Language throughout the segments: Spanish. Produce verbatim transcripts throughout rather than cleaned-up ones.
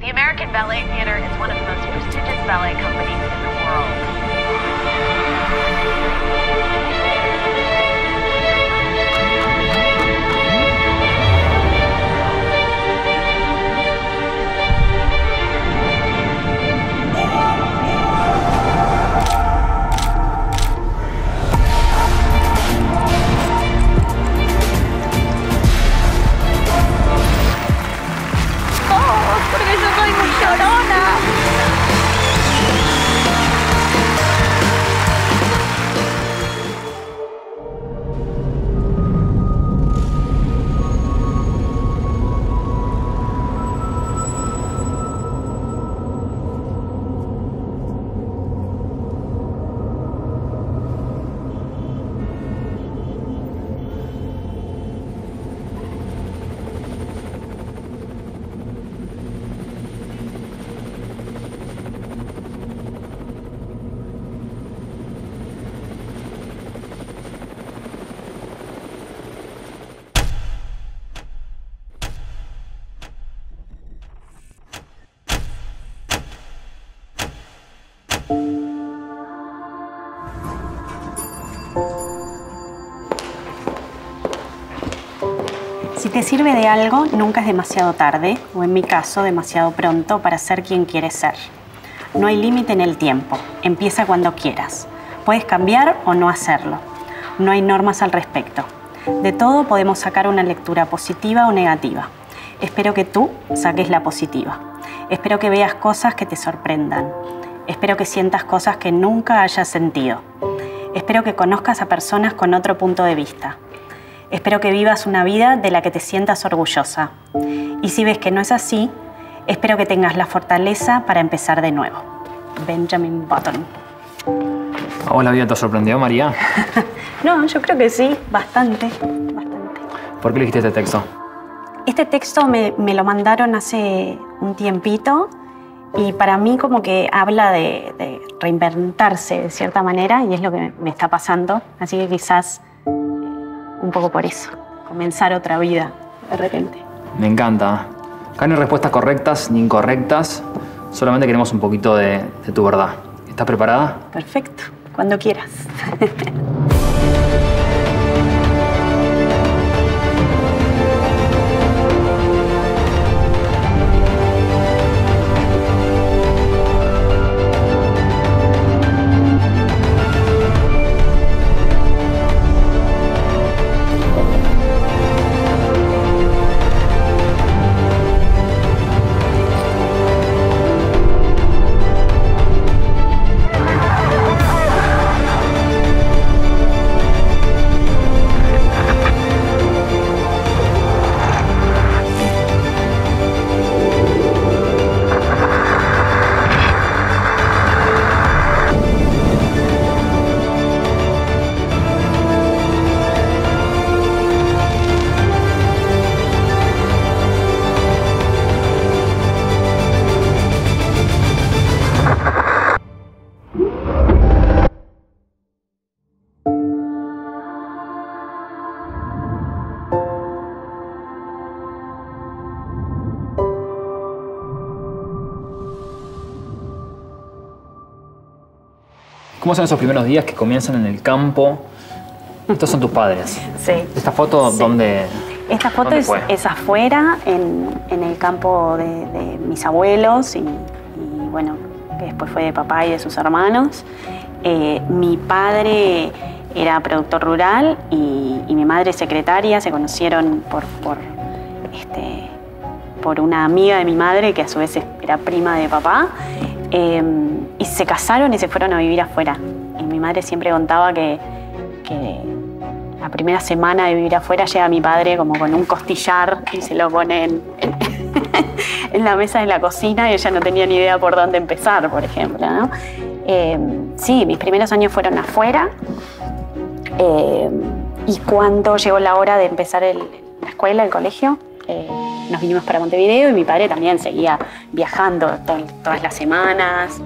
The American Ballet Theater is one of the most prestigious ballet companies in the world. Si te sirve de algo, nunca es demasiado tarde, o en mi caso, demasiado pronto para ser quien quieres ser. No hay límite en el tiempo. Empieza cuando quieras. Puedes cambiar o no hacerlo. No hay normas al respecto. De todo podemos sacar una lectura positiva o negativa. Espero que tú saques la positiva. Espero que veas cosas que te sorprendan. Espero que sientas cosas que nunca hayas sentido. Espero que conozcas a personas con otro punto de vista. Espero que vivas una vida de la que te sientas orgullosa. Y si ves que no es así, espero que tengas la fortaleza para empezar de nuevo. Benjamin Button. ¿A vos la vida te sorprendió, María? No, yo creo que sí, bastante, bastante. ¿Por qué elegiste este texto? Este texto me, me lo mandaron hace un tiempito y para mí como que habla de, de reinventarse de cierta manera y es lo que me está pasando. Así que quizás un poco por eso, comenzar otra vida de repente. Me encanta. Acá no hay respuestas correctas ni incorrectas, solamente queremos un poquito de, de tu verdad. ¿Estás preparada? Perfecto, cuando quieras. ¿Cómo son esos primeros días que comienzan en el campo? Estos son tus padres. Sí. ¿Esta foto sí. dónde Esta foto dónde es, fue? es afuera, en, en el campo de, de mis abuelos y, y, bueno, que después fue de papá y de sus hermanos. Eh, mi padre era productor rural y, y mi madre secretaria. Se conocieron por, por, este, por una amiga de mi madre que a su vez era prima de papá. Eh, y se casaron y se fueron a vivir afuera. Y mi madre siempre contaba que, que la primera semana de vivir afuera llega mi padre como con un costillar y se lo pone en, en, en la mesa de la cocina y ella no tenía ni idea por dónde empezar, por ejemplo, ¿no? Eh, sí, mis primeros años fueron afuera. Eh, y cuando llegó la hora de empezar el, la escuela, el colegio, eh, nos vinimos para Montevideo y mi padre también seguía viajando to todas las semanas.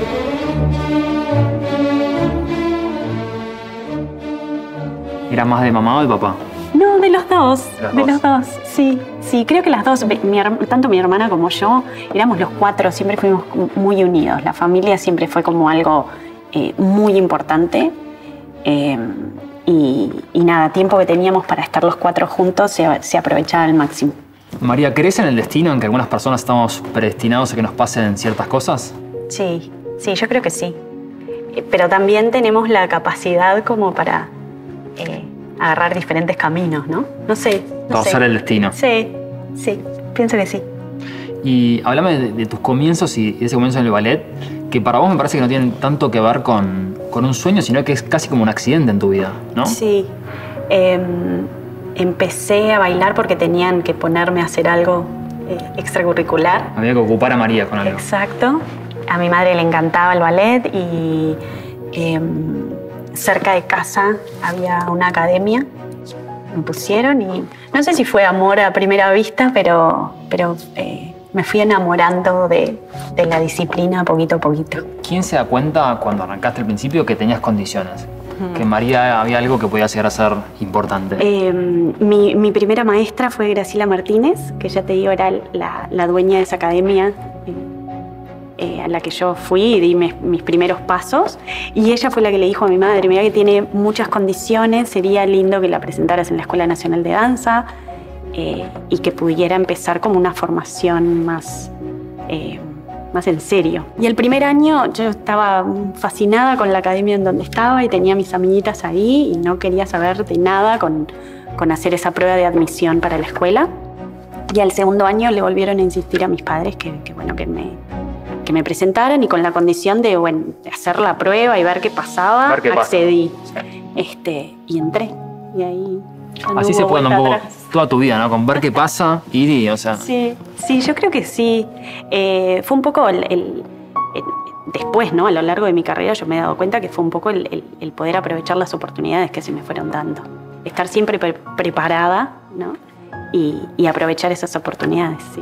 ¿Era más de mamá o de papá? No, de los dos. De los De dos. los dos, sí. Sí, creo que las dos, mi her- tanto mi hermana como yo, éramos los cuatro, siempre fuimos muy unidos. La familia siempre fue como algo eh, muy importante. Eh, y, y nada, tiempo que teníamos para estar los cuatro juntos se, se aprovechaba al máximo. María, ¿crees en el destino, en que algunas personas estamos predestinados a que nos pasen ciertas cosas? Sí, sí, yo creo que sí. Eh, Pero también tenemos la capacidad como para eh, agarrar diferentes caminos, ¿no? No sé. No Torcer sé. el destino. Sí, sí, pienso que sí. Y háblame de, de tus comienzos y de ese comienzo en el ballet, que para vos me parece que no tienen tanto que ver con, con un sueño, sino que es casi como un accidente en tu vida, ¿no? Sí. Eh, empecé a bailar porque tenían que ponerme a hacer algo eh, extracurricular. Había que ocupar a María con algo. Exacto. A mi madre le encantaba el ballet y eh, cerca de casa había una academia. Me pusieron y no sé si fue amor a primera vista, pero, pero eh, me fui enamorando de, de la disciplina poquito a poquito. ¿Quién se da cuenta cuando arrancaste al principio que tenías condiciones? Que en María había algo que podía llegar a ser importante. Eh, mi, mi primera maestra fue Graciela Martínez, que ya te digo era la, la dueña de esa academia eh, eh, a la que yo fui y di mis, mis primeros pasos. Y ella fue la que le dijo a mi madre, mira que tiene muchas condiciones, sería lindo que la presentaras en la Escuela Nacional de Danza eh, y que pudiera empezar como una formación más... Eh, más en serio. Y el primer año yo estaba fascinada con la academia en donde estaba y tenía mis amiguitas ahí y no quería saber de nada con, con hacer esa prueba de admisión para la escuela. Y al segundo año le volvieron a insistir a mis padres que, que, bueno, que, me, que me presentaran y con la condición de, bueno, de hacer la prueba y ver qué pasaba, Ver qué pasa. accedí. Este, y entré. Y ahí ya no Así hubo se puede un vuelta poco atrás. toda tu vida, ¿no? Con ver qué pasa y di, o sea. Sí, sí, yo creo que sí. Eh, fue un poco el, el- el- después, ¿no? A lo largo de mi carrera yo me he dado cuenta que fue un poco el, el- el poder aprovechar las oportunidades que se me fueron dando. Estar siempre pre- preparada, ¿no? Y, y aprovechar esas oportunidades, sí.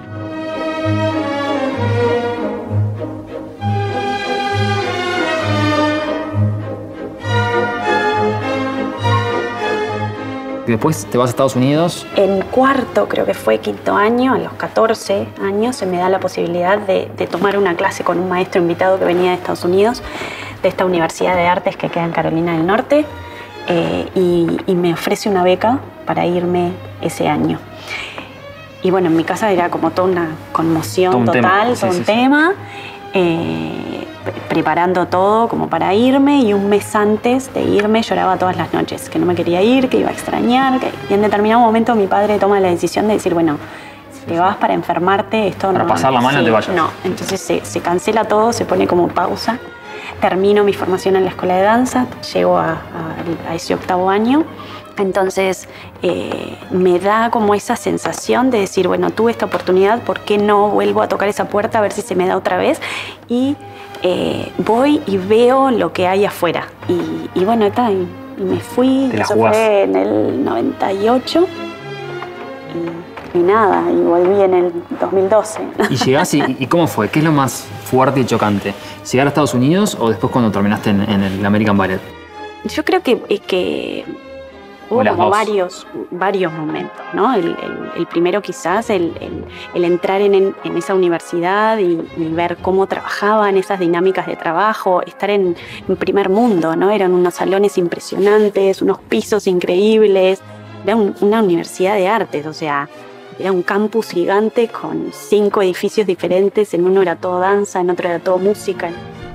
Y después te vas a Estados Unidos. En cuarto, creo que fue quinto año, a los catorce años, se me da la posibilidad de, de tomar una clase con un maestro invitado que venía de Estados Unidos, de esta Universidad de Artes que queda en Carolina del Norte, eh, y, y me ofrece una beca para irme ese año. Y bueno, en mi casa era como toda una conmoción Todo un total, tema. Sí, todo sí, un sí. tema. eh, pre- preparando todo como para irme y un mes antes de irme lloraba todas las noches, que no me quería ir, que iba a extrañar. Que... Y en determinado momento mi padre toma la decisión de decir, bueno, si te vas para enfermarte, esto Para no... pasar la mano, sí, te vayas. No, entonces se, se cancela todo, se pone como pausa. Termino mi formación en la escuela de danza, llego a, a- a ese octavo año. Entonces eh, me da como esa sensación de decir, bueno, tuve esta oportunidad, ¿por qué no vuelvo a tocar esa puerta a ver si se me da otra vez? Y eh, voy y veo lo que hay afuera. Y, y bueno, está, y, y me fui, Te la eso jugás. fue en el noventa y ocho. Y, y nada, y volví en el dos mil doce. Y llegás y, y ¿cómo fue? ¿Qué es lo más fuerte y chocante? ¿Llegar a Estados Unidos o después cuando terminaste en, en el American Ballet? Yo creo que, eh, que O hubo las como dos. varios, varios momentos, ¿no? El, el- el primero quizás, el, el- el entrar en, en- en esa universidad y, y ver cómo trabajaban esas dinámicas de trabajo, estar en, en primer mundo, ¿no? Eran unos salones impresionantes, unos pisos increíbles, era un- una universidad de artes, o sea, era un campus gigante con cinco edificios diferentes, en uno era todo danza, en otro era todo música.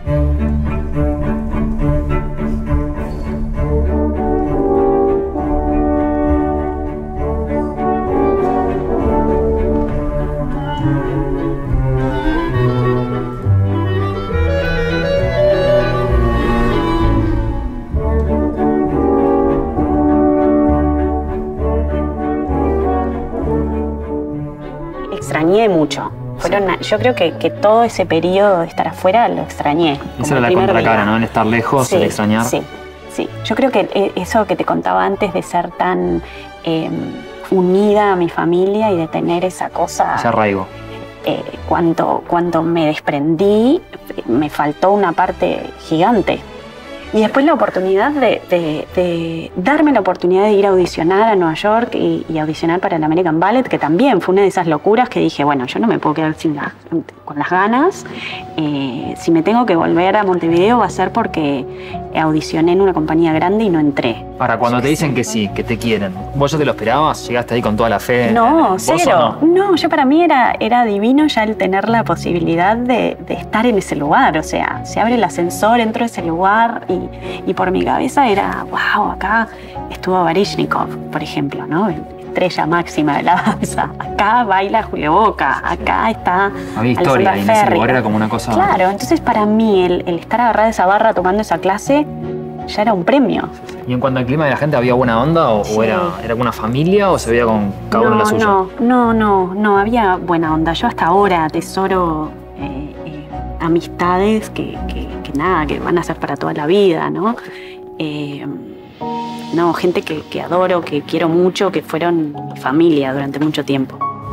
Extrañé mucho. Fueron, yo creo que, que todo ese periodo de estar afuera lo extrañé. como Esa era el la primer contracara, día. ¿no? El estar lejos, Sí, el extrañar. Sí, sí. Yo creo que eh, eso que te contaba antes de ser tan eh, unida a mi familia y de tener esa cosa, Ese arraigo. eh, cuando, cuando me desprendí, me faltó una parte gigante. Y después la oportunidad de, de, de darme la oportunidad de ir a audicionar a Nueva York y, y audicionar para el American Ballet, que también fue una de esas locuras que dije, bueno, yo no me puedo quedar sin la, con las ganas. Eh, si me tengo que volver a Montevideo va a ser porque audicioné en una compañía grande y no entré. Ahora, cuando te dicen que sí, que te quieren, ¿vos ya te lo esperabas? ¿Llegaste ahí con toda la fe? No, ¿Vos cero. o no? No, yo para mí era, era divino ya el tener la posibilidad de, de estar en ese lugar. O sea, se abre el ascensor, entro a ese lugar y, y por mi cabeza era, wow, acá estuvo Baryshnikov, por ejemplo, ¿no? Estrella máxima de la danza. Acá baila Julio Boca, acá está Había historia ahí en ese lugar, era como una cosa... Claro, entonces para mí el, el estar agarrada de esa barra tomando esa clase ya era un premio. ¿Y en cuanto al clima de la gente, había buena onda? ¿O, Sí. o era, era una familia o se veía con cada uno no, la suya? No, no, no, no, había buena onda. Yo hasta ahora atesoro eh, eh, amistades que, que, que nada, que van a ser para toda la vida, ¿no? Eh, no, gente que, que adoro, que quiero mucho, que fueron mi familia durante mucho tiempo.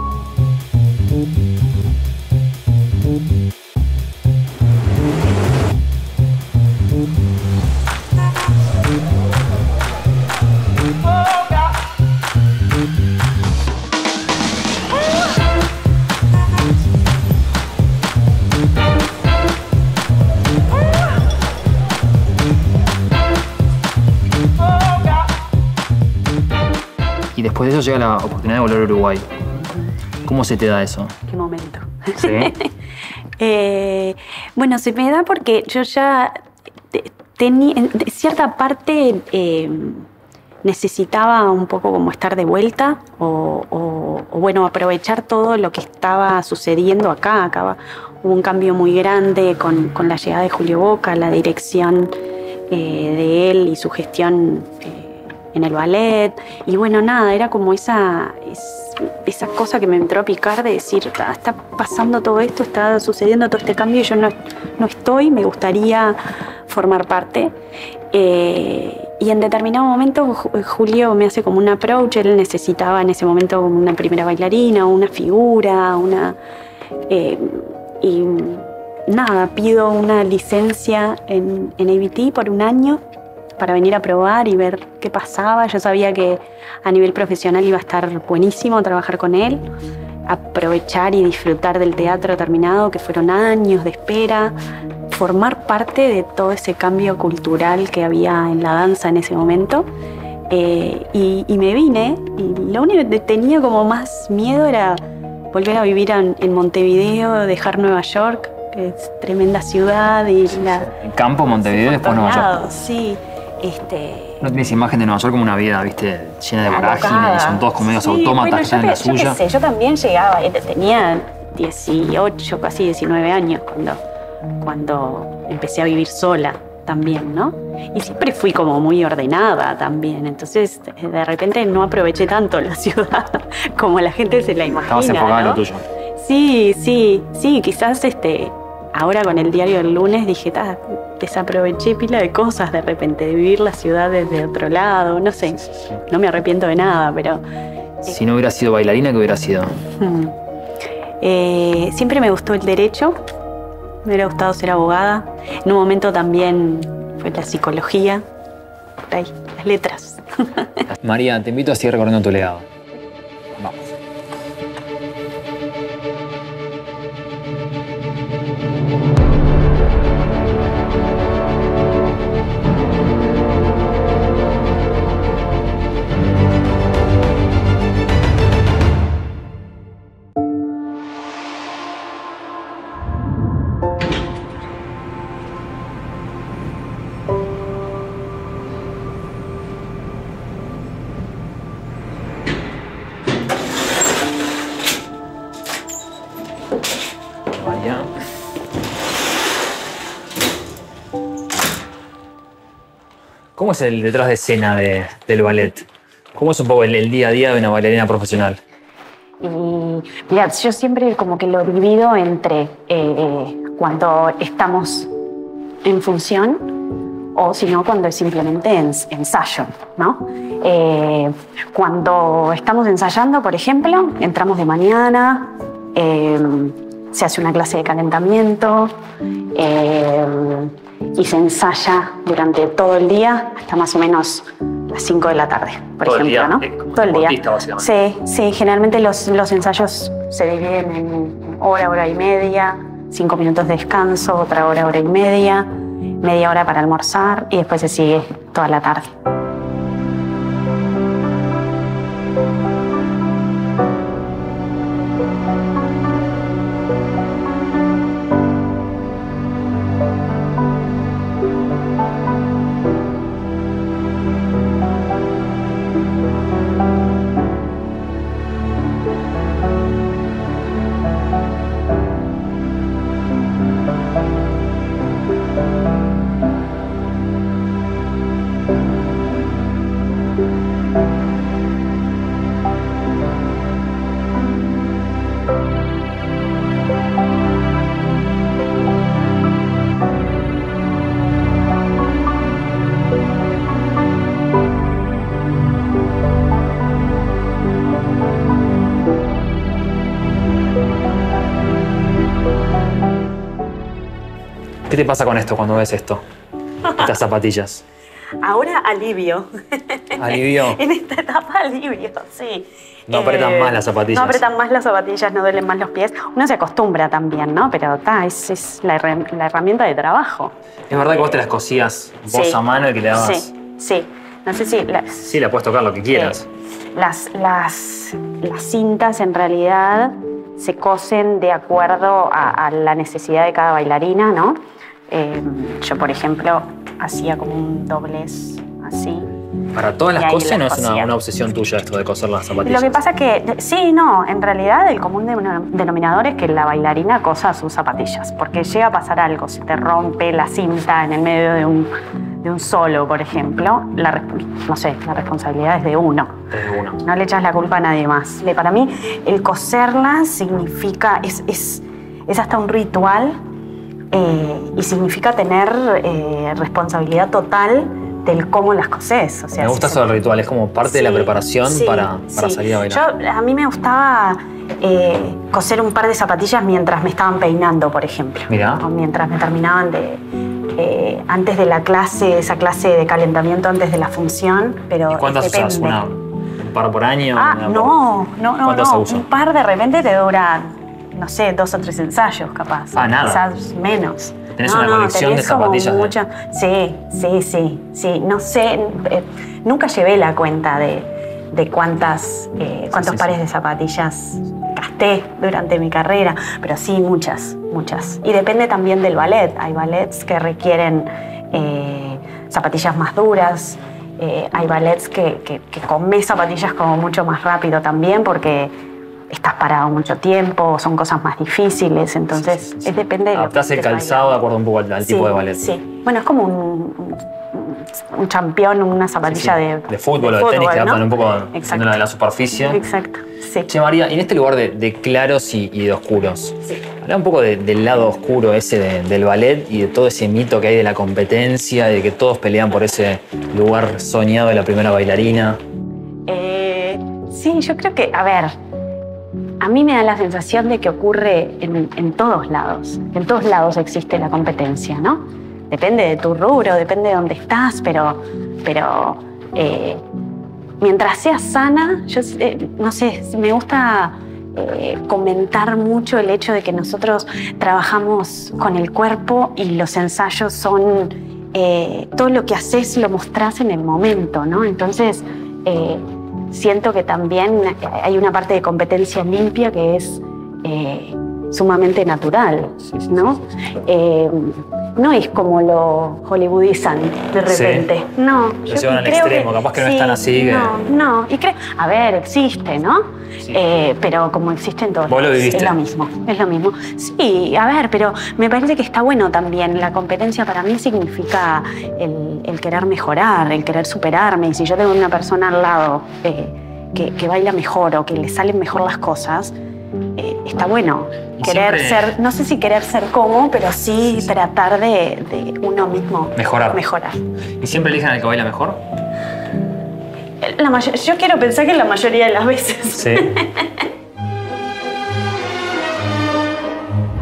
Y después de eso llega la oportunidad de volver a Uruguay. ¿Cómo se te da eso? Qué momento. ¿Sí? eh, bueno, se me da porque yo ya tenía, en cierta parte eh, necesitaba un poco como estar de vuelta o, o, o bueno, aprovechar todo lo que estaba sucediendo acá. Acá hubo un cambio muy grande con, con la llegada de Julio Boca, la dirección eh, de él y su gestión eh, en el ballet. Y bueno, nada, era como esa, es, esa cosa que me entró a picar de decir, "Ah, está pasando todo esto, está sucediendo todo este cambio y yo no, no estoy, me gustaría formar parte". Eh, y en determinado momento Julio me hace como un approach, él necesitaba en ese momento una primera bailarina, una figura, una... Eh, y nada, pido una licencia en, en A B T por un año para venir a probar y ver qué pasaba. Yo sabía que a nivel profesional iba a estar buenísimo trabajar con él, aprovechar y disfrutar del teatro terminado, que fueron años de espera, formar parte de todo ese cambio cultural que había en la danza en ese momento. Eh, y, y me vine, y lo único que tenía como más miedo era volver a vivir en, en Montevideo, dejar Nueva York, que es tremenda ciudad, y la... En campo, Montevideo, después Nueva York. Sí, este... No tienes imagen de Nueva York como una vida, viste, llena de vorágines, alocada. son todos como medios Sí, autómatas bueno, que están yo, en la te- yo qué suya. sé, yo también llegaba, eh, tenía dieciocho, casi diecinueve años cuando, cuando empecé a vivir sola también, ¿no? Y siempre fui como muy ordenada también, entonces de repente no aproveché tanto la ciudad como la gente se la imagina, Estabas enfocada en ¿no? lo tuyo. Sí, sí, sí, quizás este, ahora con el diario del lunes dije, "Ta, desaproveché pila de cosas de repente, de vivir la ciudad desde otro lado", no sé, no me arrepiento de nada, pero... Si no hubiera sido bailarina, ¿qué hubiera sido? Hmm. Eh, siempre me gustó el derecho, me hubiera gustado ser abogada. En un momento también fue la psicología, por ahí, las letras. María, te invito a seguir recorriendo tu legado. Vamos. María. ¿Cómo es el detrás de escena de- del ballet? ¿Cómo es un poco el, el día a día de una bailarina profesional? Y mira, yo siempre como que lo divido entre eh, cuando estamos en función o si no cuando es simplemente ens- ensayo, ¿no? Eh, cuando estamos ensayando, por ejemplo, entramos de mañana, eh, se hace una clase de calentamiento eh, y se ensaya durante todo el día hasta más o menos las cinco de la tarde, por todo ejemplo, el día, ¿no? eh, Todo el día. Básicamente. Sí, sí, generalmente los, los ensayos se dividen en hora, hora y media, cinco minutos de descanso, otra hora, hora y media, media hora para almorzar y después se sigue toda la tarde. ¿Qué te pasa con esto cuando ves esto? Estas zapatillas. Ahora alivio. ¿Alivio? En esta etapa alivio, sí. No apretan más las zapatillas. No apretan más las zapatillas, no duelen más los pies. Uno se acostumbra también, ¿no? Pero ta, es, es la, her- la herramienta de trabajo. ¿Es verdad que vos te las cosías vos Sí. a mano y que le dabas? Sí, sí. No sé si... Las, Sí, la puedes tocar lo que quieras. Las, las, las cintas en realidad se cosen de acuerdo a, a la necesidad de cada bailarina, ¿no? Eh, yo, por ejemplo, hacía como un doblez así. ¿Para todas Y las ahí cosas no las es una, cosía. una obsesión tuya esto de coser las zapatillas? Lo que pasa es que, sí, no, en realidad el común denominador es que la bailarina cosa sus zapatillas, porque llega a pasar algo, si te rompe la cinta en el medio de un, de un solo, por ejemplo, la, resp- no sé, la responsabilidad es de uno. Desde uno. No le echas la culpa a nadie más. Le- Para mí, el coserla significa, es, es, es hasta un ritual eh, y significa tener eh, responsabilidad total del cómo las coses. O sea, Me si gusta se- eso del ritual, es como parte de la Sí, preparación sí, para, para sí. salir a bailar. Yo, a mí me gustaba eh, coser un par de zapatillas mientras me estaban peinando, por ejemplo. Mirá. O mientras me terminaban de... eh, antes de la clase, esa clase de calentamiento antes de la función, pero ¿Y cuántas depende. usas? ¿Una, ¿Un par por año? Ah, Una por- no, no, no, ¿Cuántas no. uso? Un par de repente te dura, no sé, dos o tres ensayos, capaz. Ah, nada. Quizás menos. ¿Tenés no, una no, colección tenés de zapatillas como de- mucha- Sí, sí, sí, sí. No sé, eh, nunca llevé la cuenta de, de cuántas, eh, cuántos sí, pares sí. de zapatillas gasté durante mi carrera, pero sí, muchas, muchas. Y depende también del ballet. Hay ballets que requieren eh, zapatillas más duras. Eh, hay ballets que, que, que comes zapatillas como mucho más rápido también porque estás parado mucho tiempo, son cosas más difíciles, entonces Sí, sí, sí. es depende de lo que Adaptás el estés calzado de bailando. acuerdo un poco al, al Sí, tipo de ballet. Sí, bueno, es como un, un, un champión, una zapatilla Sí, sí. De, de fútbol o de tenis que ¿no? adaptan un poco Exacto. de la, de la superficie. Exacto, sí. Che, María, y en este lugar de, de claros y, y de oscuros, Sí. habla un poco de- del lado oscuro ese de- del ballet y de todo ese mito que hay de la competencia, de que todos pelean por ese lugar soñado de la primera bailarina. Eh, sí, yo creo que, a ver, a mí me da la sensación de que ocurre en, en todos lados. En todos lados existe la competencia, ¿no? Depende de tu rubro, depende de dónde estás, pero, pero eh, mientras seas sana, yo eh, no sé, me gusta eh, comentar mucho el hecho de que nosotros trabajamos con el cuerpo y los ensayos son eh, todo lo que haces lo mostrás en el momento, ¿no? Entonces eh, siento que también hay una parte de competencia limpia que es eh, sumamente natural, ¿no? Eh, no es como lo hollywoodizan de repente. Sí. No, Lo yo llevan al creo extremo, capaz que no es sí, tan así que- No, no. Y creo, a ver, existe, ¿no? Sí. Eh, pero como existe en todos Vos lo lados, viviste. es lo mismo, es lo mismo. Sí, a ver, pero me parece que está bueno también. La competencia para mí significa el, el querer mejorar, el querer superarme. Y si yo tengo una persona al lado eh, que, que baila mejor o que le salen mejor las cosas, eh, está bueno. Y Querer siempre- ser, no sé si querer ser como, pero sí, tratar de, de uno mismo Mejorar. mejorar. ¿Y siempre eligen al que baila mejor? La mayo- yo quiero pensar que la mayoría de las veces. Sí.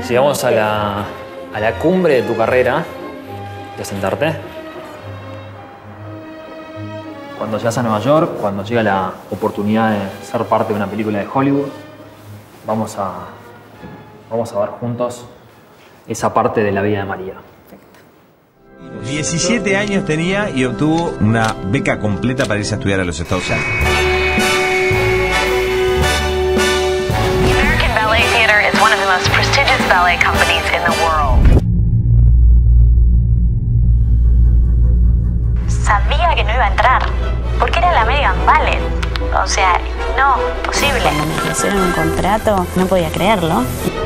Llegamos a la, a la cumbre de tu carrera. ¿Voy a sentarte? Cuando llegas a Nueva York, cuando llega la oportunidad de ser parte de una película de Hollywood, vamos a, vamos a ver juntos esa parte de la vida de María. diecisiete años tenía y obtuvo una beca completa para irse a estudiar a los Estados Unidos. The American Ballet Theater is one of the most prestigious ballet companies in the world. Sabía que no iba a entrar, porque era la American Ballet. O sea, no, imposible. Cuando me ofrecieron un contrato, no podía creerlo.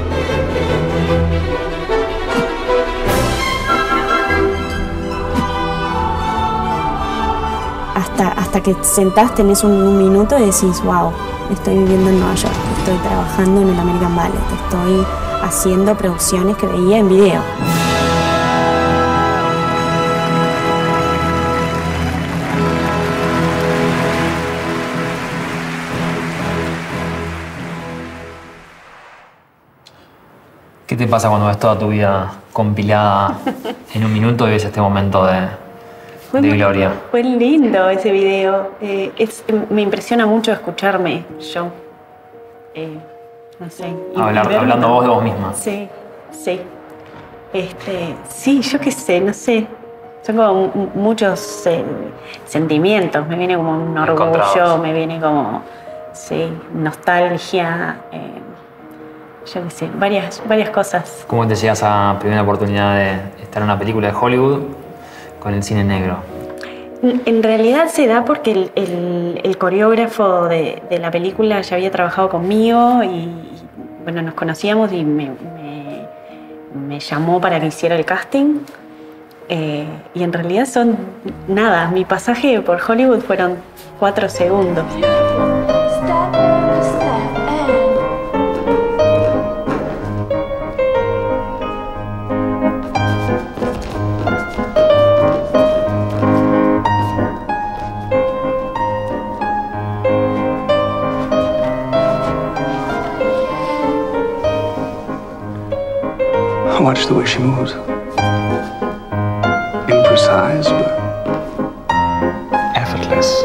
Hasta, hasta que sentás, tenés un, un minuto y decís, wow, estoy viviendo en Nueva York, estoy trabajando en el American Ballet, estoy haciendo producciones que veía en video. ¿Qué te pasa cuando ves toda tu vida compilada en un minuto y ves este momento de, Fue de muy- gloria? Fue lindo ese video. Eh, es, me impresiona mucho escucharme yo. Eh, no sé. y- Hablar- y verme hablando tan- vos de vos misma. Sí, sí. Este, sí, yo qué sé, no sé. Son como mu- muchos eh, sentimientos. Me viene como un orgullo, Encontrados. me viene como, sí, nostalgia. eh, yo qué sé, varias, varias cosas. ¿Cómo te llegas a la primera oportunidad de estar en una película de Hollywood con el cine negro? En realidad se da porque el, el- el coreógrafo de, de la película ya había trabajado conmigo y, bueno, nos conocíamos y me, me- me llamó para que hiciera el casting. Eh, y en realidad son nada, mi pasaje por Hollywood fueron cuatro segundos. Watch the way she moves. Imprecise, but effortless.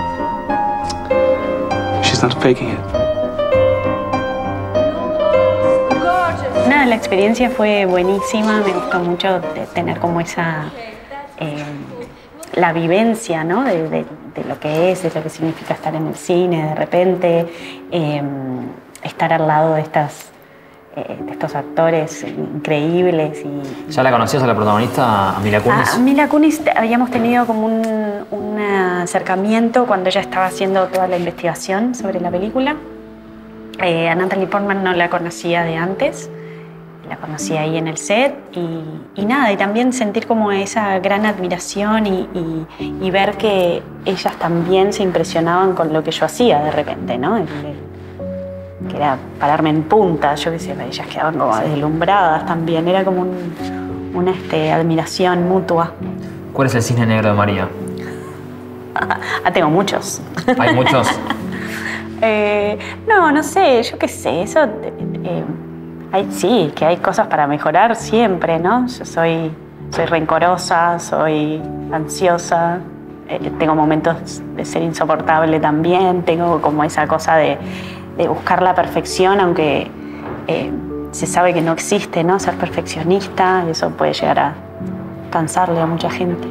She's not faking it. Nada, la experiencia fue buenísima, me gustó mucho de tener como esa, eh, la vivencia, ¿no? de, de- de lo que es, de lo que significa estar en el cine de repente, eh, estar al lado de, estas, eh, de estos actores increíbles. Y, ¿Ya la conocías a la protagonista, a Mila Kunis? a Mila Kunis habíamos tenido como un, un acercamiento cuando ella estaba haciendo toda la investigación sobre la película. Eh, a Natalie Portman no la conocía de antes, la conocí ahí en el set y, y nada, y también sentir como esa gran admiración y, y- y ver que ellas también se impresionaban con lo que yo hacía de repente, ¿no? El- el- que era pararme en punta, yo qué sé, ellas quedaban como deslumbradas también, era como un- una este, admiración mutua. ¿Cuál es el cine negro de María? Ah, tengo muchos. ¿Hay muchos? Eh, no, no sé, yo qué sé, eso, eh, eh, hay, sí, que hay cosas para mejorar siempre, ¿no? Yo soy, soy rencorosa, soy ansiosa, eh, tengo momentos de ser insoportable también, tengo como esa cosa de, de buscar la perfección, aunque eh, se sabe que no existe, ¿no? Ser perfeccionista, y eso puede llegar a cansarle a mucha gente.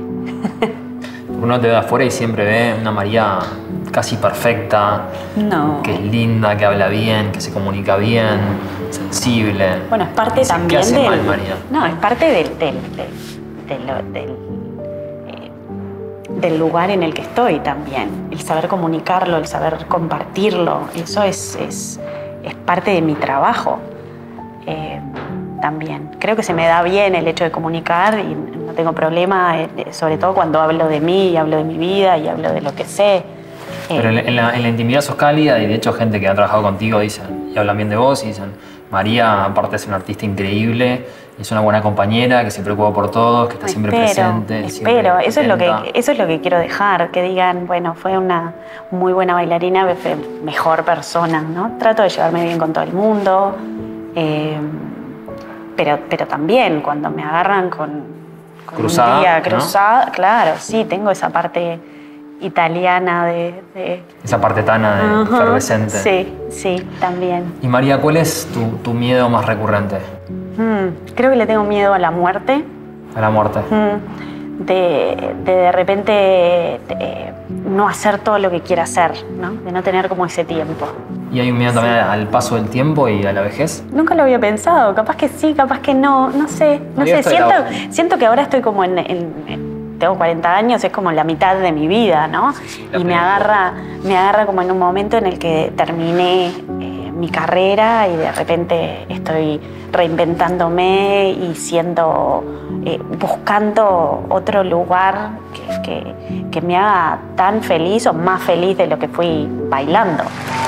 Uno te ve de afuera y siempre ve una María casi perfecta, No. que es linda, que habla bien, que se comunica bien, sensible. Bueno, es parte Sí, ¿qué también hace del... mal, María? No, es parte del, del, del, del- del, eh, del lugar en el que estoy también. El saber comunicarlo, el saber compartirlo, eso es, es, es parte de mi trabajo eh, también. Creo que se me da bien el hecho de comunicar y no tengo problema, eh, sobre todo cuando hablo de mí y hablo de mi vida y hablo de lo que sé. Eh, Pero en la, en la- en la intimidad sos cálida y de hecho gente que ha trabajado contigo dicen, y hablan bien de vos y dicen, María aparte es una artista increíble, es una buena compañera, que se preocupa por todos, que está siempre espero, presente. siempre espero. Eso es, lo que, atenta. eso es lo que quiero dejar, que digan, bueno, fue una muy buena bailarina, fue mejor persona, ¿no? Trato de llevarme bien con todo el mundo, eh, pero, pero también cuando me agarran con, con Cruzada, un día ¿no? cruzada, claro, sí, tengo esa parte italiana de... de Esa parte tana de Ajá, efervescente. sí, sí, también. Y María, ¿cuál es tu, tu miedo más recurrente? Mm, creo que le tengo miedo a la muerte. A la muerte. Mm, de, de de repente de, no hacer todo lo que quiera hacer, ¿no? De no tener como ese tiempo. ¿Y hay un miedo también al paso del tiempo y a la vejez? Nunca lo había pensado, capaz que sí, capaz que no, no sé, no María, sé, estoy siento, la- siento que ahora estoy como en, en- en- tengo cuarenta años, es como la mitad de mi vida, ¿no? sí, la y me plenitud. agarra, me agarra como en un momento en el que terminé eh, mi carrera y de repente estoy reinventándome y siendo, eh, buscando otro lugar que, que, que me haga tan feliz o más feliz de lo que fui bailando.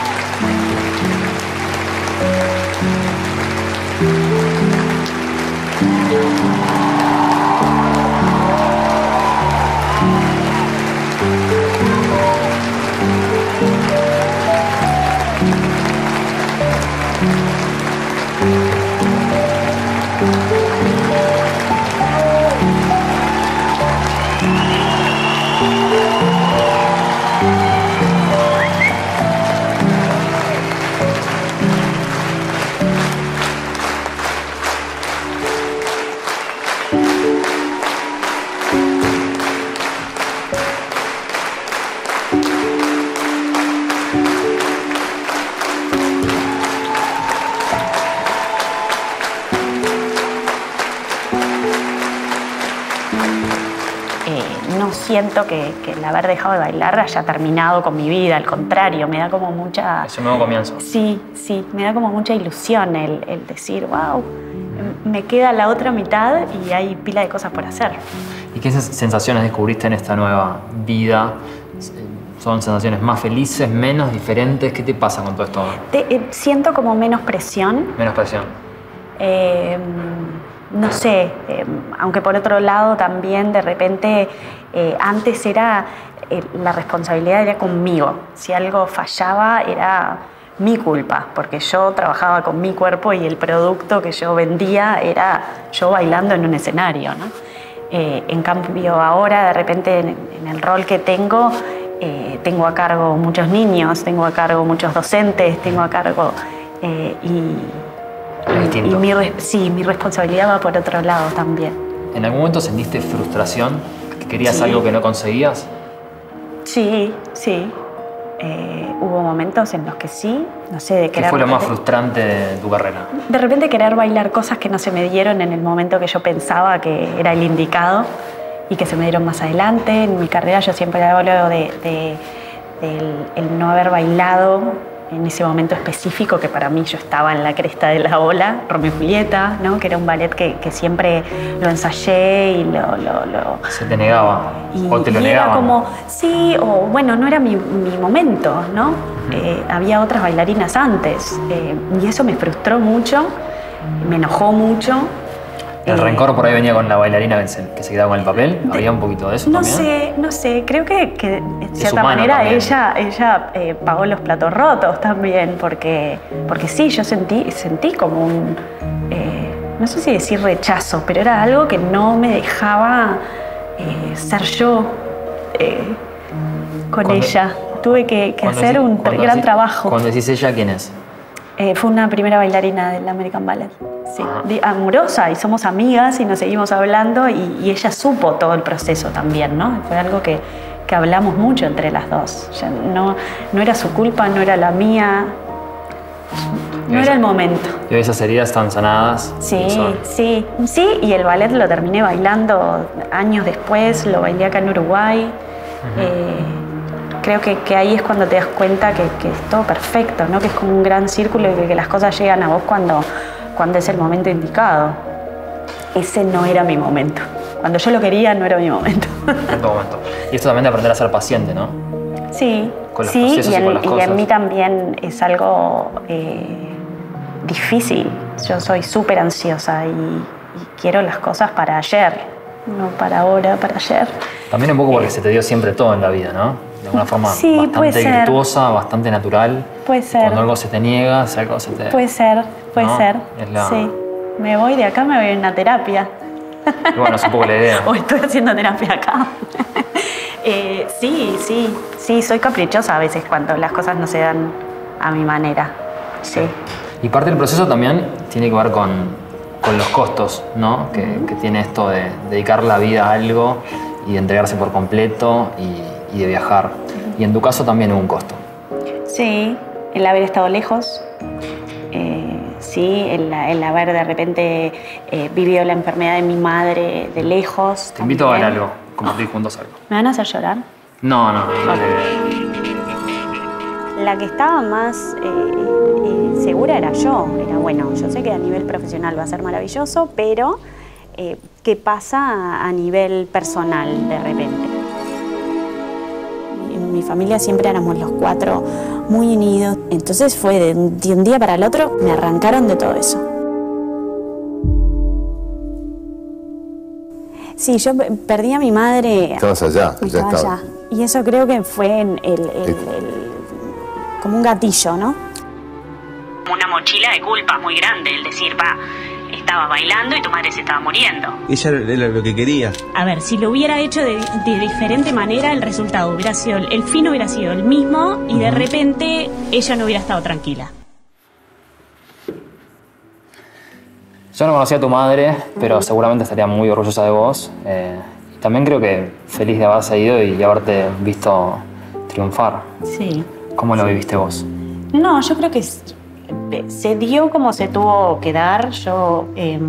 No siento que, que el haber dejado de bailar haya terminado con mi vida, al contrario, me da como mucha... Es un nuevo comienzo. Sí, sí, me da como mucha ilusión el, el decir, wow, me queda la otra mitad y hay pila de cosas por hacer. ¿Y qué sensaciones descubriste en esta nueva vida? ¿Son sensaciones más felices, menos diferentes? ¿Qué te pasa con todo esto? Te, eh, siento como menos presión. Menos presión. Eh, no sé, eh, aunque por otro lado también de repente eh, antes era, eh, la responsabilidad era conmigo. Si algo fallaba era mi culpa, porque yo trabajaba con mi cuerpo y el producto que yo vendía era yo bailando en un escenario, ¿no? Eh, en cambio ahora de repente en, en el rol que tengo, eh, tengo a cargo muchos niños, tengo a cargo muchos docentes, tengo a cargo eh, y... Es Y, y mi, sí, mi responsabilidad va por otro lado también. ¿En algún momento sentiste frustración? ¿Que querías Sí. algo que no conseguías? Sí, sí. Eh, hubo momentos en los que sí, no sé, de ¿Qué querer... fue lo más frustrante de tu carrera? De repente querer bailar cosas que no se me dieron en el momento que yo pensaba que era el indicado y que se me dieron más adelante. En mi carrera yo siempre hablo de, de, del el no haber bailado en ese momento específico que para mí yo estaba en la cresta de la ola, Romeo y Julieta, ¿no? Que era un ballet que, que siempre lo ensayé y lo... lo, lo ¿Se te negaba? y, ¿O te lo y negaban? era como, sí, o bueno, no era mi, mi momento, ¿no? Eh, había otras bailarinas antes eh, y eso me frustró mucho, me enojó mucho. ¿El Eh, rencor por ahí venía con la bailarina que se, que se quedaba con el papel? ¿Había un poquito de eso No también? sé, no sé, creo que, que de cierta humano manera también. ella, ella eh, pagó los platos rotos también, porque, porque sí, yo sentí, sentí como un, eh, no sé si decir rechazo, pero era algo que no me dejaba eh, ser yo eh, con Cuando- ella. Tuve que, que Cuando hacer decís- un cuando gran decís- trabajo. Cuando decís ella, ¿quién es? Eh, fue una primera bailarina del American Ballet. Sí, Ajá. de- amorosa, y somos amigas y nos seguimos hablando y, y ella supo todo el proceso también, ¿no? Fue algo que, que hablamos mucho entre las dos. Ya no, no era su culpa, no era la mía, no era el momento. Y hoy esas heridas están sanadas. y Sí, son- sí, sí, y el ballet lo terminé bailando años después, lo bailé acá en Uruguay. Eh, creo que, que ahí es cuando te das cuenta que, que es todo perfecto, ¿no? Que es como un gran círculo y que, que las cosas llegan a vos cuando, cuando es el momento indicado. Ese no era mi momento. Cuando yo lo quería, no era mi momento. En todo momento. Y esto también de aprender a ser paciente, ¿no? Sí, Con los sí, procesos y y en, con las y en cosas. mí también es algo eh, difícil. Yo soy súper ansiosa y, y quiero las cosas para ayer, no para ahora, para ayer. También un poco porque se te dio siempre todo en la vida, ¿no? De alguna forma Sí, puede bastante ser. virtuosa, bastante natural. Puede ser. Cuando algo se te niega, si algo se te... Puede ser, puede ¿no? ser. Es la- Sí, me voy de acá, me voy a una terapia. Y bueno, es un poco la idea. O estoy haciendo terapia acá. eh, sí, sí, sí, soy caprichosa a veces cuando las cosas no se dan a mi manera. Sí. Y parte del proceso también tiene que ver con, con los costos, ¿no? Que, uh-huh. que tiene esto de dedicar la vida a algo y de entregarse por completo y, y de viajar. Uh-huh. Y en tu caso también hubo un costo. Sí, el haber estado lejos. Eh, sí, el, el haber de repente eh, vivido la enfermedad de mi madre de lejos. Te invito también. a ver algo, compartir juntos algo. ¿Me van a hacer llorar? No, no, dale. La que estaba más eh, eh, segura era yo. Era, bueno, yo sé que a nivel profesional va a ser maravilloso, pero eh, ¿qué pasa a nivel personal de repente? En mi familia siempre éramos los cuatro muy unidos. Entonces fue de un, de un día para el otro, me arrancaron de todo eso. Sí, yo perdí a mi madre. Estabas allá, ya estaba estaba. allá. Y eso creo que fue el, el, el, el, como un gatillo, ¿no? Una mochila de culpa muy grande, el decir, va, estaba bailando y tu madre se estaba muriendo. Ella era lo que quería. A ver, si lo hubiera hecho de, de diferente manera, el resultado hubiera sido, el fin hubiera sido el mismo y de repente ella no hubiera estado tranquila. Yo no conocía a tu madre, pero seguramente estaría muy orgullosa de vos. Eh, también creo que feliz de haberse ido y haberte visto triunfar. Sí. ¿Cómo lo viviste vos? No, yo creo que se dio como se tuvo que dar. Yo, eh,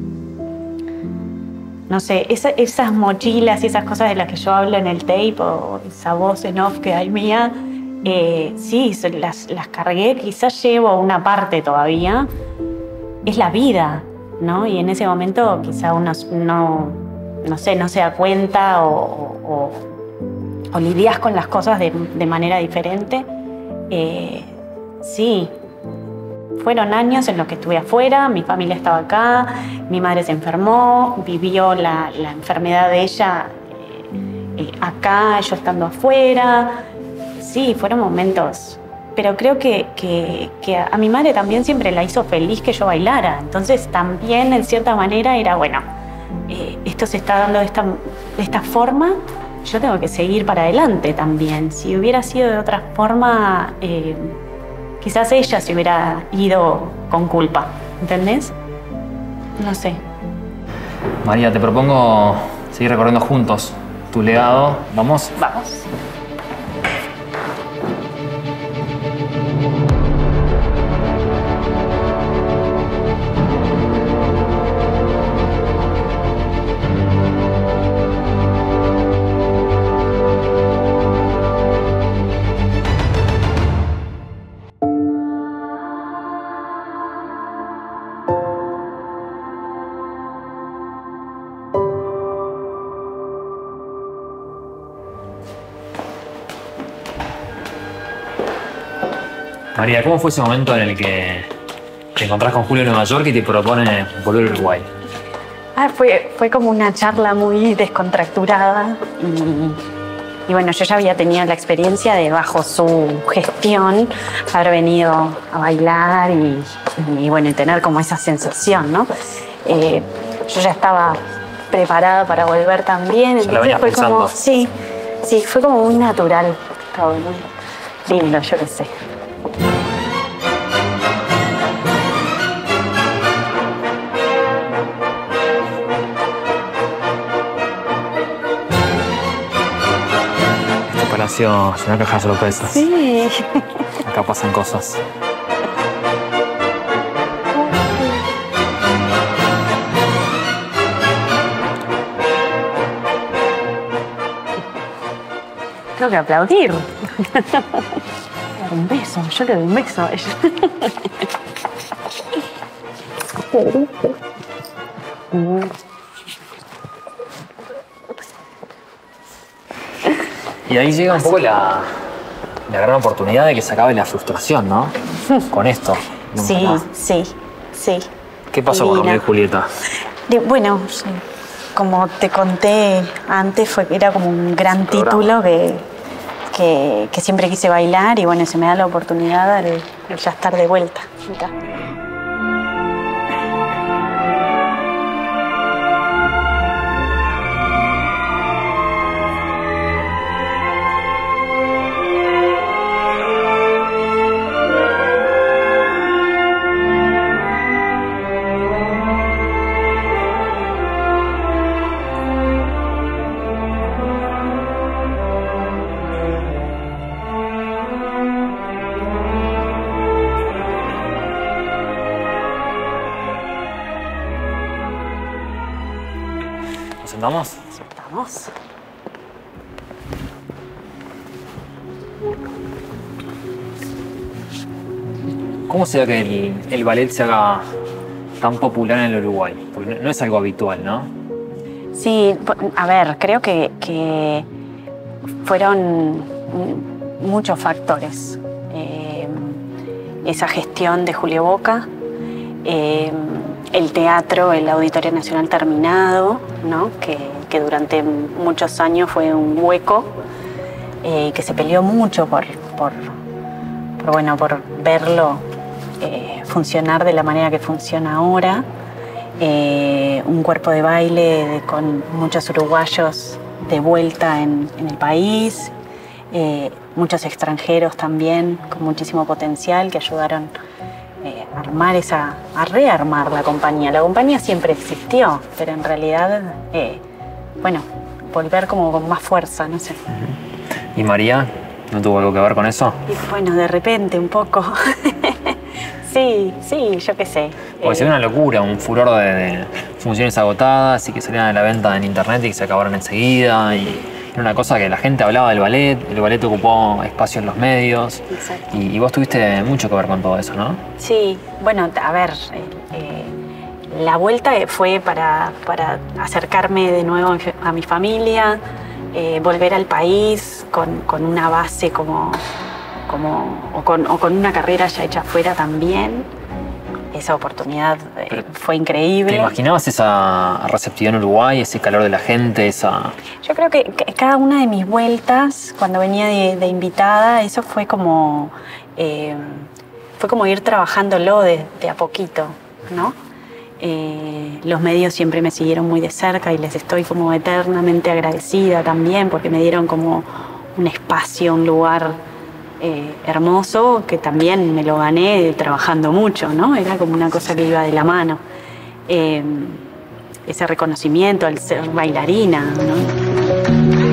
no sé, esa, esas mochilas y esas cosas de las que yo hablo en el tape o esa voz en off que hay mía, eh, sí, las, las cargué, quizás llevo una parte todavía. Es la vida, ¿no? Y en ese momento quizá uno no, no sé, no se da cuenta o, o, o lidias con las cosas de, de manera diferente. Eh, sí, fueron años en los que estuve afuera, mi familia estaba acá, mi madre se enfermó, vivió la, la enfermedad de ella eh, eh, acá, yo estando afuera. Sí, fueron momentos. Pero creo que, que, que a mi madre también siempre la hizo feliz que yo bailara. Entonces también, en cierta manera, era, bueno, eh, esto se está dando de esta, de esta forma, yo tengo que seguir para adelante también. Si hubiera sido de otra forma, eh, quizás ella se hubiera ido con culpa, ¿entendés? No sé. María, te propongo seguir recorriendo juntos tu legado. ¿Vamos? Vamos. María, ¿cómo fue ese momento en el que te encontrás con Julio en Nueva York y te propone volver a Uruguay? Ah, fue, fue como una charla muy descontracturada y, y bueno, yo ya había tenido la experiencia de bajo su gestión haber venido a bailar y, y bueno, y tener como esa sensación, ¿no? Eh, yo ya estaba preparada para volver también, ya entonces fue pensando. como, sí, sí, fue como muy natural, todo muy lindo, yo qué sé. Este palacio es una caja de sorpresas. Sí. Acá pasan cosas. Tengo que aplaudir. Un beso, yo le doy un beso a ella. Y ahí llega un poco la, la gran oportunidad de que se acabe la frustración, ¿no? Con esto. Sí, sí, sí. ¿Qué pasó con Romeo y Julieta? De, bueno, como te conté antes, fue, era como un gran título que, que, que siempre quise bailar y bueno, se me da la oportunidad de, de ya estar de vuelta acá. ¿Vamos? Vamos. ¿Cómo se da que el, el ballet se haga tan popular en el Uruguay? Porque no es algo habitual, ¿no? Sí, a ver, creo que, que fueron muchos factores. Eh, esa gestión de Julio Boca, eh, el teatro, el Auditorio Nacional terminado, ¿no? que, que durante muchos años fue un hueco, eh, que se peleó mucho por, por, por, bueno, por verlo eh, funcionar de la manera que funciona ahora. Eh, un cuerpo de baile de, con muchos uruguayos de vuelta en, en el país, eh, muchos extranjeros también con muchísimo potencial que ayudaron eh, a armar esa, a rearmar la compañía. La compañía siempre existió, pero en realidad, eh, bueno, volver como con más fuerza, no sé. ¿Y María? ¿No tuvo algo que ver con eso? Y bueno, de repente un poco. Sí, sí, yo qué sé. Porque Eh, se ve una locura, un furor de, de funciones agotadas y que salían a la venta en internet y que se acabaron enseguida. Y era una cosa que la gente hablaba del ballet, el ballet ocupó espacio en los medios. Exacto. Y, y vos tuviste mucho que ver con todo eso, ¿no? Sí, bueno, a ver, eh, eh, la vuelta fue para, para acercarme de nuevo a mi, a mi familia, eh, volver al país con, con una base como, como o, con, o con una carrera ya hecha afuera también. Esa oportunidad eh, fue increíble. ¿Te imaginabas esa receptividad en Uruguay, ese calor de la gente, esa...? Yo creo que que cada una de mis vueltas, cuando venía de, de invitada, eso fue como, eh, fue como ir trabajándolo de, de a poquito, ¿no? Eh, los medios siempre me siguieron muy de cerca y les estoy como eternamente agradecida también porque me dieron como un espacio, un lugar eh, hermoso que también me lo gané trabajando mucho, ¿no? Era como una cosa que iba de la mano. Eh, ese reconocimiento al ser bailarina, ¿no?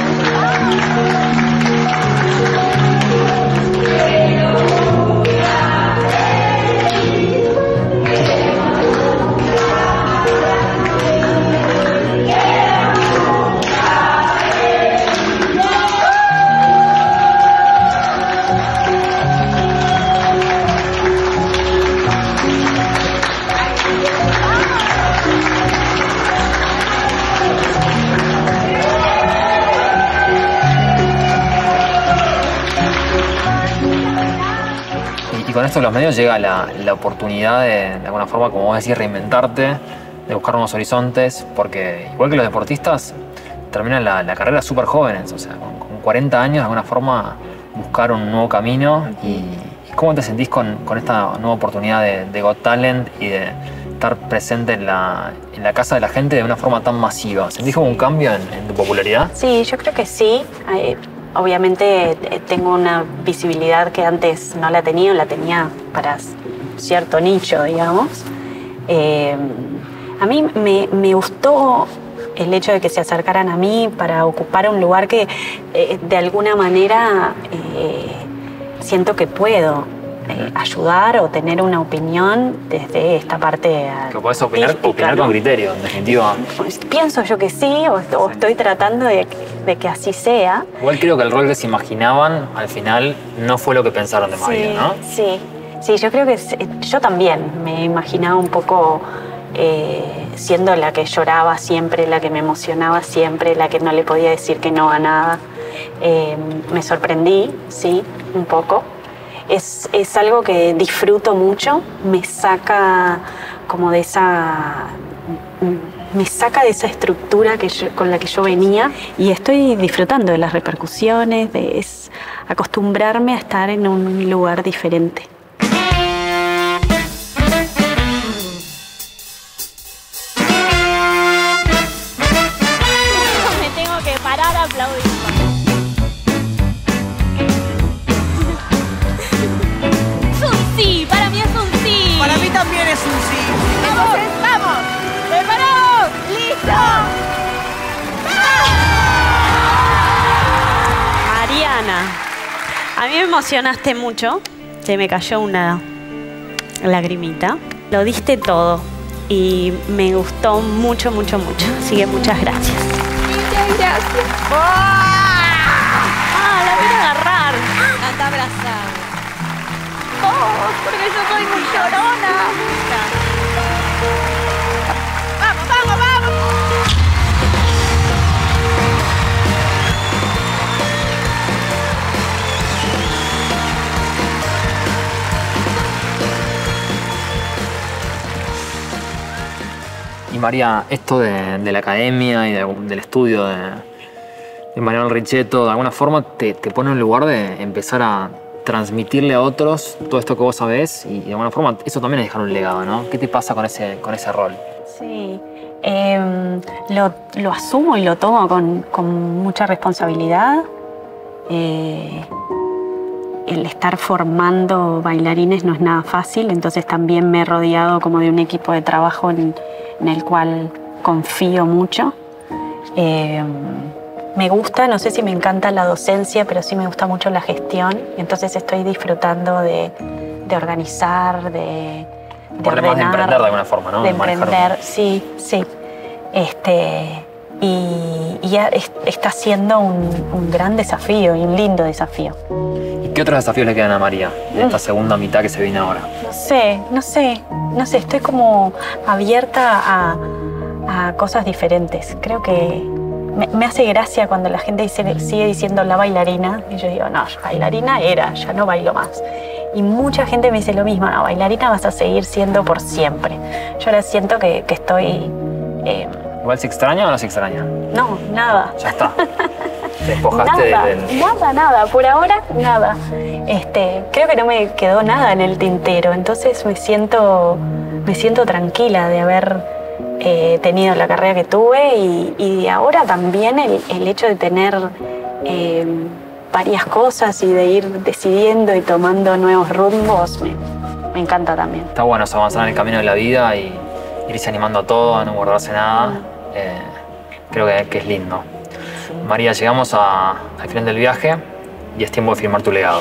Y con esto de los medios llega la, la oportunidad de, de alguna forma, como vos decís, reinventarte, de buscar nuevos horizontes, porque igual que los deportistas, terminan la, la carrera súper jóvenes, o sea, con, con cuarenta años, de alguna forma, buscar un nuevo camino. ¿Y cómo te sentís con, con esta nueva oportunidad de, de Got Talent y de estar presente en la, en la casa de la gente de una forma tan masiva? ¿Sentís como un cambio en, en tu popularidad? Sí, yo creo que sí. Eh, obviamente eh, tengo una visibilidad que antes no la tenía, la tenía para cierto nicho, digamos. Eh, a mí me, me gustó el hecho de que se acercaran a mí para ocupar un lugar que eh, de alguna manera eh, siento que puedo eh, ayudar o tener una opinión desde esta parte Que podés opinar, artística, opinar ¿no? con criterio, en definitiva. Pues pienso yo que sí, o, o estoy tratando de, de que así sea. Igual creo que el rol que se imaginaban, al final, no fue lo que pensaron de María, Sí, ¿no? sí, sí, yo creo que sí, yo también me imaginaba un poco eh, siendo la que lloraba siempre, la que me emocionaba siempre, la que no le podía decir que no a nada. Eh, me sorprendí, sí, un poco. Es, es algo que disfruto mucho, me saca como de esa... me saca de esa estructura que yo, con la que yo venía y estoy disfrutando de las repercusiones, de es acostumbrarme a estar en un lugar diferente. Me tengo que parar a aplaudir. Es un sí, para mí es un sí. Para mí también es un sí. ¡Vamos! ¡Vamos! ¡Preparados! ¡Listo! Mariana, a mí me emocionaste mucho, se me cayó una lagrimita, lo diste todo, y me gustó mucho, mucho, mucho. Así que muchas gracias. Muchas gracias. ¡Ah, la voy a agarrar! La está abrazando. ¡Oh, porque yo soy muy llorona! ¡Vamos, vamos, vamos! Y María, esto de, de la academia y de- del estudio de, de Mariano Richetto, de alguna forma te, te pone en un lugar de empezar a transmitirle a otros todo esto que vos sabés y de alguna forma eso también es dejar un legado, ¿no? ¿Qué te pasa con ese, con ese rol? Sí, eh, lo, lo asumo y lo tomo con, con mucha responsabilidad. Eh, el estar formando bailarines no es nada fácil, entonces también me he rodeado como de un equipo de trabajo en, en el cual confío mucho. Eh, me gusta, no sé si me encanta la docencia, pero sí me gusta mucho la gestión, entonces estoy disfrutando de, de organizar, de, de Por demás de ordenar, emprender de alguna forma, ¿no? de De manejar un- emprender, sí, sí. Este, y, y ya es- está siendo un, un gran desafío y un lindo desafío. ¿Y qué otros desafíos le quedan a María en Mm. esta segunda mitad que se viene ahora? No sé, no sé, no sé, estoy como abierta a, a cosas diferentes. Creo que me, me hace gracia cuando la gente dice- sigue diciendo la bailarina, y yo digo, no, bailarina era, ya no bailo más. Y mucha gente me dice lo mismo, no, bailarina vas a seguir siendo por siempre. Yo ahora siento que, que estoy... eh, ¿Igual se extraña o no se extraña? no, nada. Ya está. Te despojaste Nada, del... del- nada, nada, por ahora nada. Este, creo que no me quedó nada en el tintero, entonces me siento, me siento tranquila de haber eh, tenido la carrera que tuve y, y ahora también el, el hecho de tener eh, varias cosas y de ir decidiendo y tomando nuevos rumbos me, me encanta también. Está bueno eso, avanzar en el camino de la vida y irse animando a todo, a no guardarse nada. Eh, creo que, que es lindo. María, llegamos a- al final del viaje y es tiempo de firmar tu legado.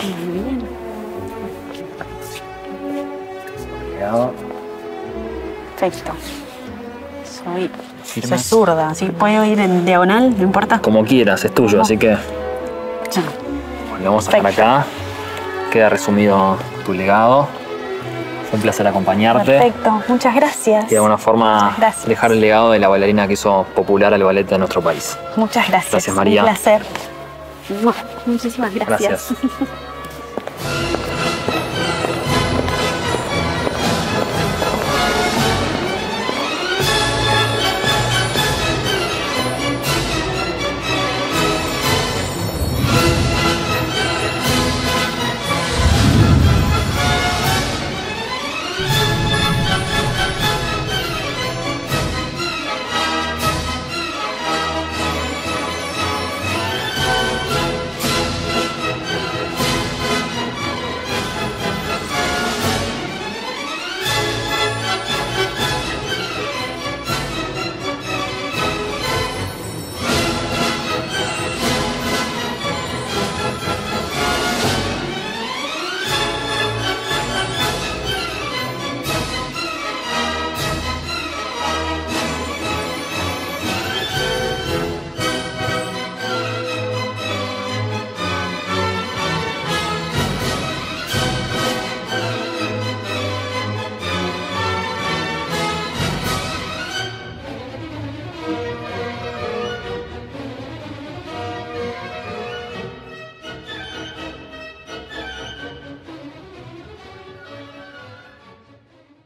Legado. Perfecto. Soy, soy ¿Firmas? zurda, así puedo ir en diagonal, no importa. Como quieras, es tuyo, así que Ya. bueno, vamos a dejar acá. Queda resumido tu legado. Fue un placer acompañarte. Perfecto, muchas gracias. Y de alguna forma Muchas gracias. dejar el legado de la bailarina que hizo popular al ballet de nuestro país. Muchas gracias. Gracias, María. Un placer. Muchísimas gracias. Gracias.